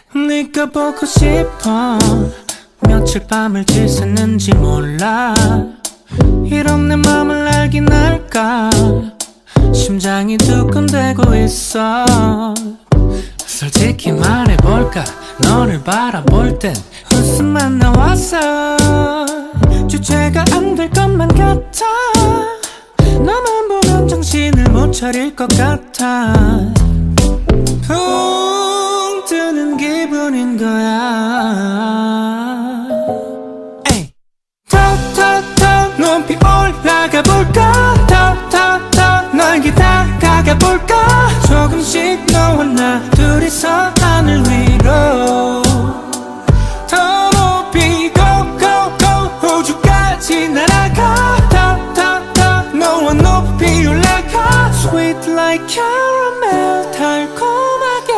네가 보고 싶어. 며칠 밤을 지새는지 몰라. 이런 내 맘을 알긴 알까. 심장이 두근대고 있어. 솔직히 말해볼까. 너를 바라볼 땐 웃음만 나왔어. 주체가 안 될 것만 같아. 너만 보면 정신을 못 차릴 것 같아. 붕 뜨는 기분인 거야. 에이. 더 높이 올라가 볼까. 더 널 다가가 볼까. 조금씩 너와 나 둘이서 하늘 위로 더 높이 go 우주까지 날아가. 더 너와 높이 올라가. Sweet like caramel 달콤하게.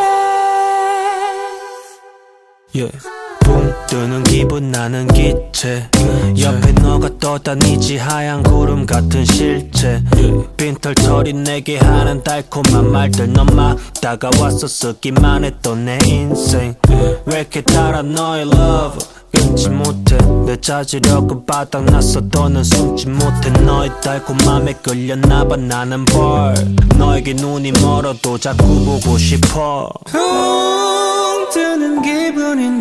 yeah. 붕 뜨는 기분 나는 기체. 옆에 너가 떠다니지 하얀 구름 같은 실체. 빈털터리 내게 하는 달콤한 말들. 넌 막 다가와서 쓰기만 했던 내 인생. 왜 이렇게 달아 너의 love 끊지 못해. 내 자지력은 바닥났어. 더는 숨지 못해. 너의 달콤함에 끌렸나봐 나는 벌. 너에게 눈이 멀어도 자꾸 보고 싶어. 붕 뜨는 기분인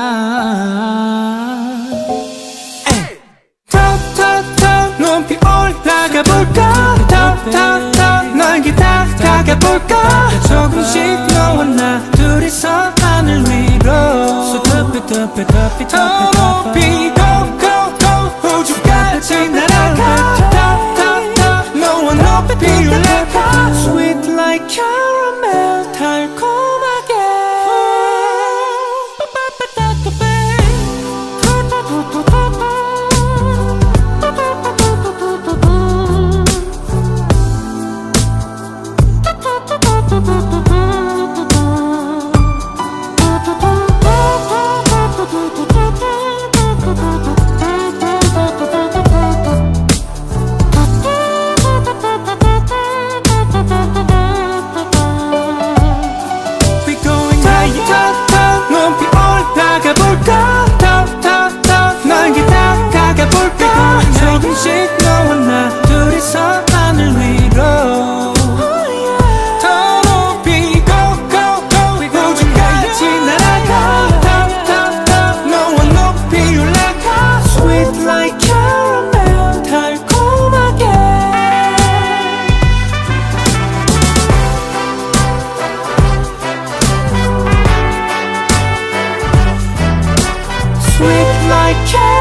거야. 더 높이 올라가 볼까. 더 널 다가가 볼까. 조금씩 너와 나 둘이서 하늘 위로 더 높이 go 우주까지 날아가. 더 너와 높이 올라가. Sweet like caramel 달콤하게. Sweet like caramel.